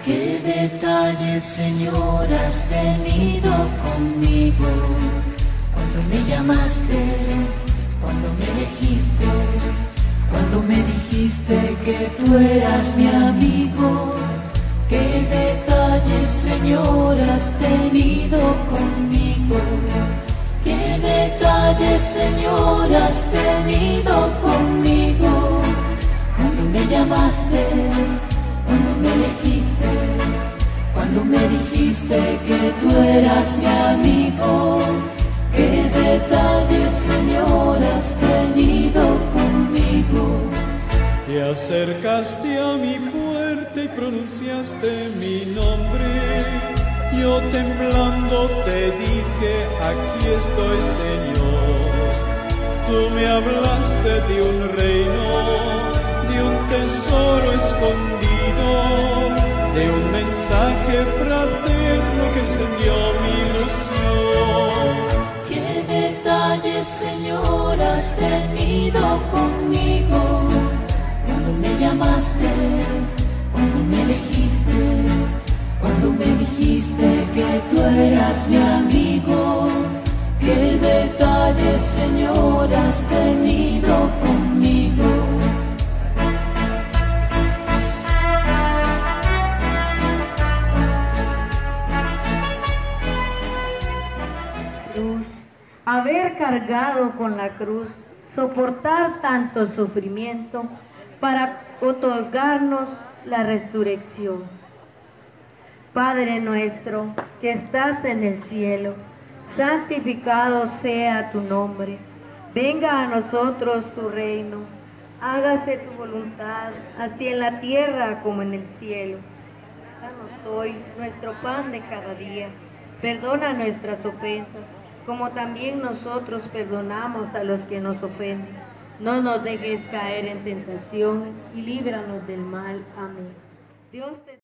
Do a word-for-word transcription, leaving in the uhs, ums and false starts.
Qué detalles, Señor, has tenido conmigo. Cuando me llamaste, cuando me elegiste, cuando me dijiste que tú eras mi amigo. Qué detalles, Señor, has tenido conmigo. Qué detalles, Señor, has tenido conmigo. Cuando me llamaste, cuando me elegiste, cuando me dijiste que tú eras mi amigo. Qué detalles, Señor, has tenido conmigo. Te acercaste a mi puerta y pronunciaste mi nombre. Yo temblando te dije, aquí estoy, Señor. Tú me hablaste de un reino, de un tesoro escondido, de un mensaje fraterno que encendió mi ilusión. Qué detalles, Señor, has tenido conmigo. Cuando me llamaste, cuando me elegiste, cuando me dijiste que tú eras mi amigo. Qué detalles, Señor, has tenido conmigo. Cruz, haber cargado con la cruz, soportar tanto sufrimiento para otorgarnos la resurrección. Padre nuestro que estás en el cielo, santificado sea tu nombre. Venga a nosotros tu reino. Hágase tu voluntad, así en la tierra como en el cielo. Danos hoy nuestro pan de cada día. Perdona nuestras ofensas, como también nosotros perdonamos a los que nos ofenden. No nos dejes caer en tentación y líbranos del mal. Amén. Dios te